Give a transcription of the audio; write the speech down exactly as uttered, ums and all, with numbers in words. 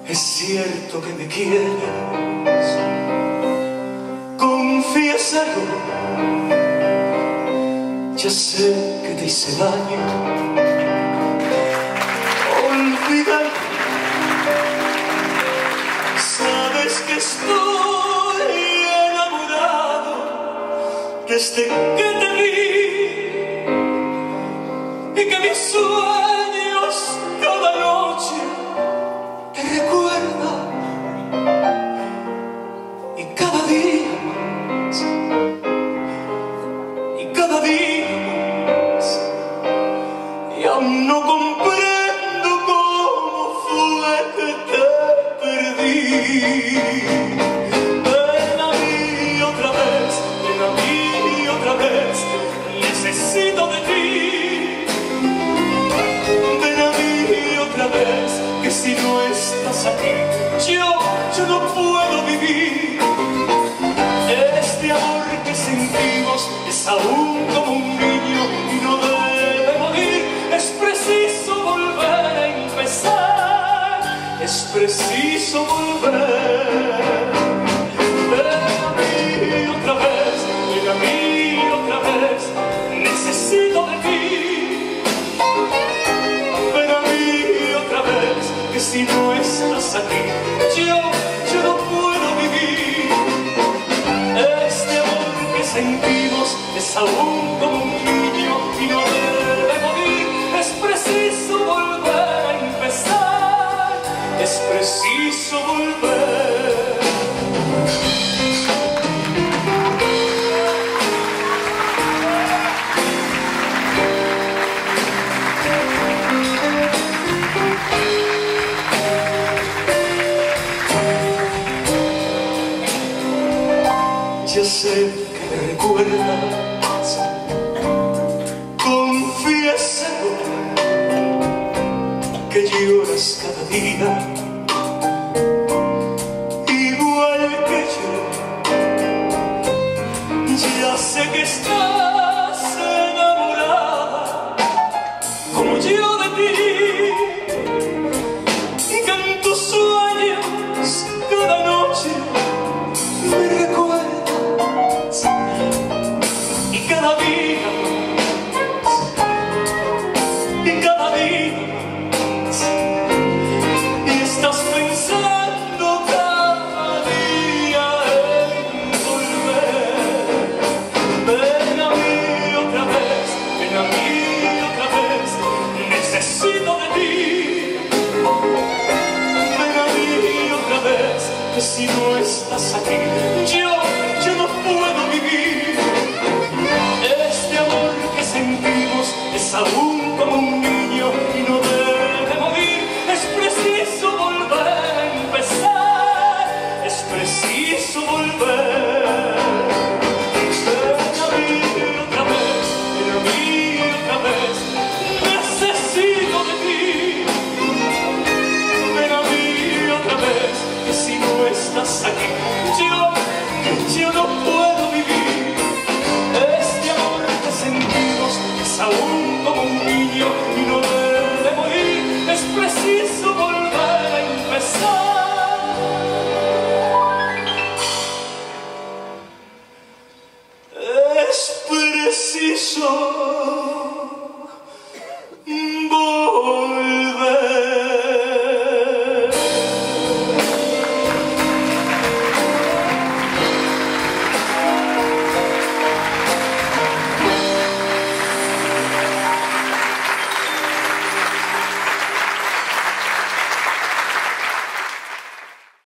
Es cierto que me quieres, confiésalo. Ya sé que te hice daño, olvídalo. Sabes que estoy enamorado desde que te vi, y que mis sueños cada noche te recuerdan, y cada día más, y cada día más, y aún no comprendo cómo fue que te perdí. Ven a mí otra vez, ven a mí otra vez, necesito de ti. Ven a mí otra vez, que si no estás aquí, yo, yo no puedo vivir. Este amor que sentimos es aún como un niño y no debe morir. Es preciso volver a empezar, es preciso volver. Ven a mí otra vez, ven a mí otra vez, necesito de ti. Ven a mí otra vez, que si no estás aquí, yo, yo no puedo vivir. Este amor que sentimos es aún como un niño y no debe morir. Es preciso volver a empezar, es preciso volver. Ya sé que me recuerdas, confiésalo, que lloras cada día, igual que yo. Ya sé que estás enamorada, como yo de ti, y que en tus sueños cada noche me recuerdas, y cada día más, y cada día más, y estás pensando cada día en volver. Ven a mí otra vez, ven a mí otra vez, necesito de ti. Ven a mí otra vez, que si no estás aquí,